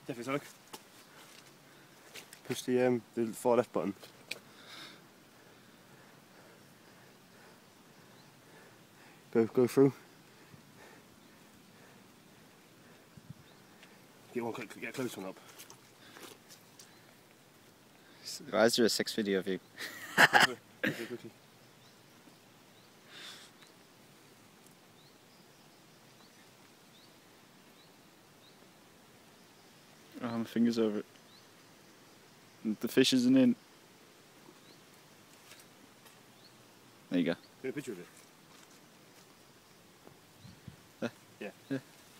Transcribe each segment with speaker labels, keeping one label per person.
Speaker 1: Definitely, so look. Push the far left button. Go through. Get a close one up.
Speaker 2: Why is there a 6 video of you?
Speaker 1: Quickly.
Speaker 2: Oh, my finger's over it. The fish isn't in. There you go.
Speaker 1: Get a picture of it. Yeah.
Speaker 2: Yeah.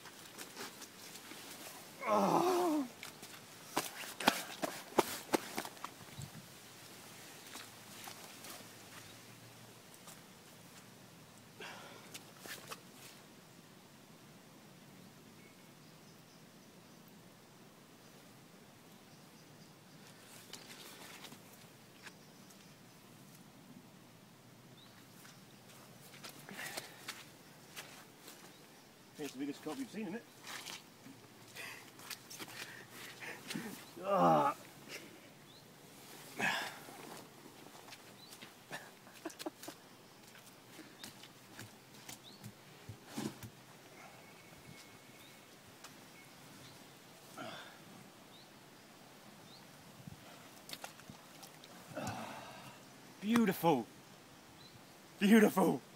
Speaker 1: Oh. It's the biggest carp you've seen, isn't it? Ah. Beautiful. Beautiful.